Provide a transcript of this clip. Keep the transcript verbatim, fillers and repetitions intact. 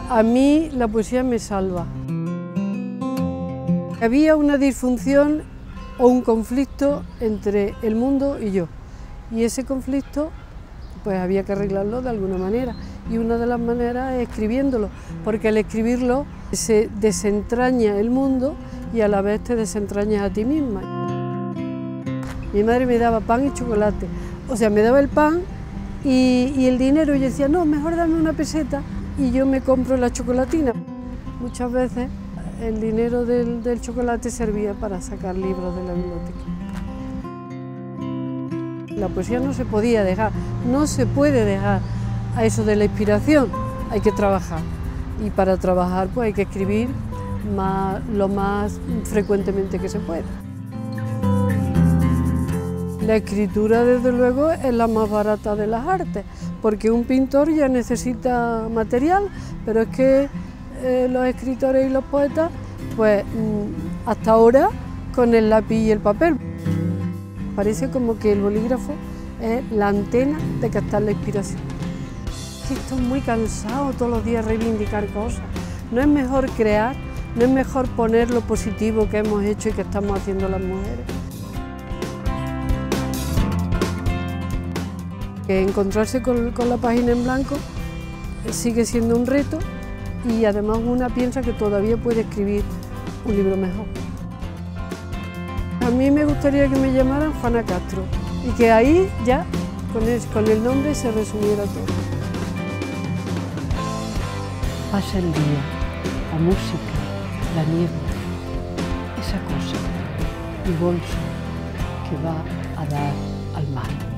A mí la poesía me salva. Había una disfunción o un conflicto entre el mundo y yo, y ese conflicto pues había que arreglarlo de alguna manera, y una de las maneras es escribiéndolo, porque al escribirlo se desentraña el mundo y a la vez te desentrañas a ti misma. Mi madre me daba pan y chocolate, o sea, me daba el pan y, y el dinero, y yo decía, no, mejor dame una peseta y yo me compro la chocolatina. Muchas veces el dinero del, del chocolate servía para sacar libros de la biblioteca. La poesía no se podía dejar, no se puede dejar a eso de la inspiración, hay que trabajar. Y para trabajar pues hay que escribir más, lo más frecuentemente que se pueda. La escritura, desde luego, es la más barata de las artes, porque un pintor ya necesita material, pero es que eh, los escritores y los poetas, pues hasta ahora con el lápiz y el papel. Parece como que el bolígrafo es la antena de captar la inspiración. Estoy muy cansado todos los días de reivindicar cosas. No es mejor crear, no es mejor poner lo positivo que hemos hecho y que estamos haciendo las mujeres. Que encontrarse con, con la página en blanco sigue siendo un reto, y además una piensa que todavía puede escribir un libro mejor. A mí me gustaría que me llamaran Juana Castro y que ahí ya con el, con el nombre se resumiera todo. Pasa el día, la música, la niebla, esa cosa, mi bolso que va a dar al mar.